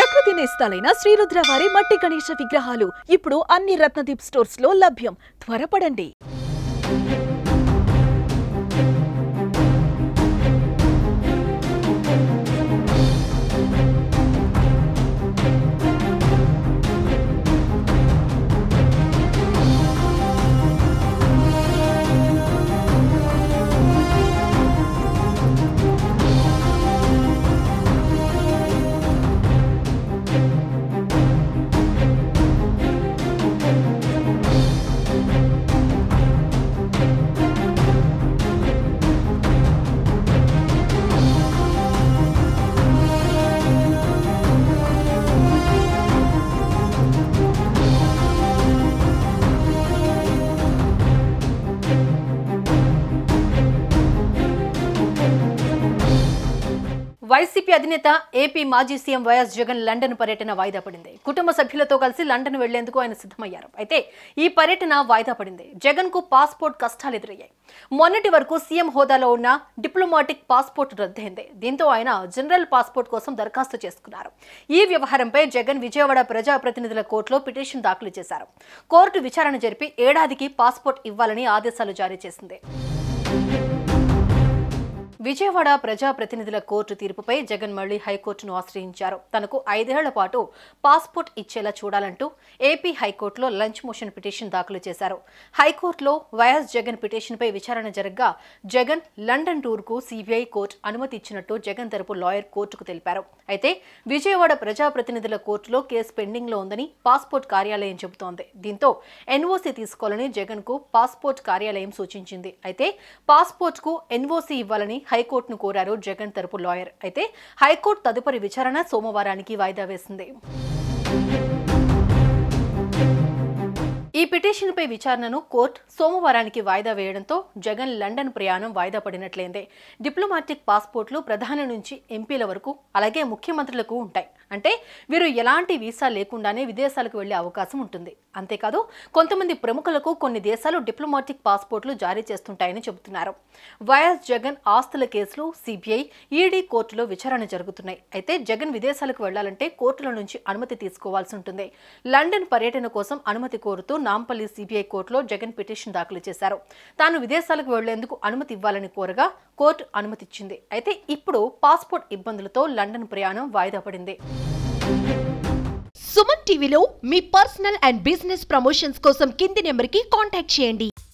ప్రకృతి నేస్తాలైన శ్రీరుద్ర వారి మట్టి గణేశ విగ్రహాలు ఇప్పుడు అన్ని రత్నదీప్ స్టోర్స్ లో లభ్యం. త్వరపడండి. వైసీపీ అధినేత ఏపీ మాజీ సీఎం వైఎస్ జగన్ లండన్ పర్యటన వాయిదా పడింది. కుటుంబ సభ్యులతో కలిసి లండన్ వెళ్లేందుకు ఆయన సిద్ధమయ్యారు. అయితే ఈ పర్యటన వాయిదా పడింది. జగన్ కు పాస్పోర్ట్ కష్టాలు ఎదురయ్యాయి. మొన్నటి వరకు సీఎం హోదాలో ఉన్న డిప్లొమాటిక్ పాస్పోర్ట్ రద్దయింది. దీంతో ఆయన జనరల్ పాస్పోర్ట్ కోసం దరఖాస్తు చేసుకున్నారు. ఈ వ్యవహారంపై జగన్ విజయవాడ ప్రజాప్రతినిధుల కోర్టులో పిటిషన్ దాఖలు చేశారు. కోర్టు విచారణ జరిపి ఏడాదికి పాస్పోర్ట్ ఇవ్వాలని ఆదేశాలు జారీ చేసింది. విజయవాడ ప్రజాప్రతినిధుల కోర్టు తీర్పుపై జగన్ మళ్లీ హైకోర్టును ఆశ్రయించారు. తనకు 5 ఏళ్ల పాటు పాస్పోర్ట్ ఇచ్చేలా చూడాలంటూ ఏపీ హైకోర్టులో లంచ్ మోషన్ పిటిషన్ దాఖలు చేశారు. హైకోర్టులో వైఎస్ జగన్ పిటిషన్పై విచారణ జరగ్గా జగన్ లండన్ టూర్కు సీబీఐ కోర్టు అనుమతి ఇచ్చినట్టు జగన్ తరపు లాయర్ కోర్టుకు తెలిపారు. అయితే విజయవాడ ప్రజాప్రతినిధుల కోర్టులో కేసు పెండింగ్ లో ఉందని పాస్పోర్ట్ కార్యాలయం చెబుతోంది. దీంతో ఎన్ఓసీ తీసుకోవాలని జగన్ కు పాస్పోర్ట్ కార్యాలయం సూచించింది. అయితే పాస్పోర్ట్ కు ఎన్ఓసీ ఇవ్వాలని హైకోర్టును కోరారు జగన్ తరపు లాయర్. అయితే హైకోర్టు తదుపరి విచారణ సోమవారానికి వాయిదా వేసింది. ఈ పిటిషన్పై విచారణను కోర్టు సోమవారానికి వాయిదా వేయడంతో జగన్ లండన్ ప్రయాణం వాయిదా పడినట్లయింది. డిప్లొమాటిక్ పాస్పోర్ట్లు ప్రధాని నుంచి ఎంపీల వరకు అలాగే ముఖ్యమంత్రులకు ఉంటాయి. అంటే వీరు ఎలాంటి వీసా లేకుండానే విదేశాలకు వెళ్లే అవకాశం ఉంటుంది. అంతేకాదు కొంతమంది ప్రముఖులకు కొన్ని దేశాలు డిప్లొమాటిక్ పాస్పోర్ట్లు జారీ చేస్తుంటాయని చెబుతున్నారు. వైఎస్ జగన్ ఆస్తుల కేసులు సిబిఐ, ఈడీ కోర్టులో విచారణ జరుగుతున్నాయి. అయితే జగన్ విదేశాలకు వెళ్లాలంటే కోర్టుల నుంచి అనుమతి తీసుకోవాల్సి ఉంటుంది. లండన్ పర్యటన కోసం అనుమతి కోరుతూ నాంపల్లి సిబిఐ కోర్టులో జగన్ పిటిషన్ దాఖలు చేశారు. తాను విదేశాలకు వెళ్లేందుకు అనుమతి ఇవ్వాలని కోరగా కోర్టు అనుమతిచ్చింది. అయితే ఇప్పుడు పాస్పోర్ట్ ఇబ్బందులతో లండన్ ప్రయాణం వాయిదా పడింది. సుమన్ టీవీలో మీ పర్సనల్ అండ్ బిజినెస్ ప్రమోషన్స్ కోసం కింది నెంబర్కి కాంటాక్ట్ చేయండి.